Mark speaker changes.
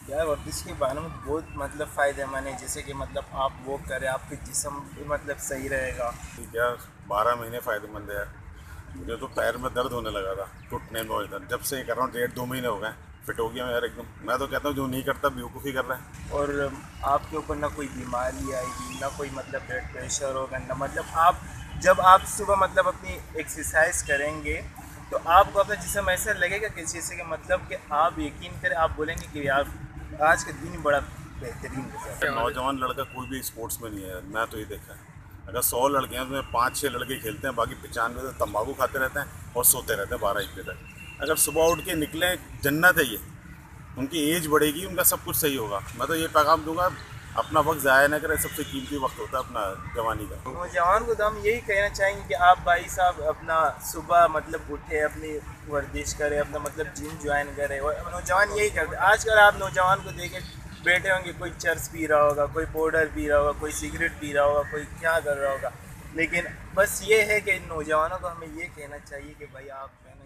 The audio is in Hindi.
Speaker 1: यार वर्जिश के बारे में बहुत मतलब फ़ायदेमंद है, जैसे कि मतलब आप वो करें, आपके जिस्म भी मतलब सही रहेगा।
Speaker 2: क्या 12 महीने फ़ायदेमंद है यार। मुझे तो पैर में दर्द होने लगा था घुटने में, इधर जब से कर रहा हूँ 1.5 2 महीने हो गए। फिट हो गया मैं यार एकदम। मैं तो कहता हूँ जो नहीं करता बेवकूफ़ी कर रहा है।
Speaker 1: और आपके ऊपर ना कोई बीमारी आएगी, ना कोई मतलब ब्लड प्रेशर होगा, ना मतलब आप जब आप सुबह मतलब अपनी एक्सरसाइज करेंगे तो आपको अपना जिस्म ऐसा लगेगा कि जैसे कि मतलब कि आप यकीन करें, आप बोलेंगे कि यार आज का दिन बड़ा बेहतरीन गुजरा।
Speaker 2: नौजवान लड़का कोई भी स्पोर्ट्स में नहीं है यार, मैं तो ये देखा है। अगर 100 लड़के हैं उसमें 5 6 लड़के खेलते हैं, बाकी 95 तो तंबाकू खाते रहते हैं और सोते रहते हैं 12 1 बजे तक। अगर सुबह उठ के निकले, जन्नत है ये। उनकी एज बढ़ेगी, उनका सब कुछ सही होगा। मैं तो ये पैगाम दूंगा, अपना वक्त ज़ाया ना करें। सबसे कीमती वक्त होता है अपना जवानी का।
Speaker 1: नौजवान को तो हम यही कहना चाहेंगे कि आप भाई साहब अपना सुबह मतलब उठे, अपनी वर्जिश करें, अपना मतलब जिम ज्वाइन करें। और नौजवान यही करते, आजकल आप नौजवान को देखें बैठे होंगे, कोई चर्च पी रहा होगा, कोई पाउडर पी रहा होगा, कोई सिगरेट पी रहा होगा, कोई क्या कर रहा होगा। लेकिन बस ये है कि नौजवानों को हमें ये कहना चाहिए कि भाई आप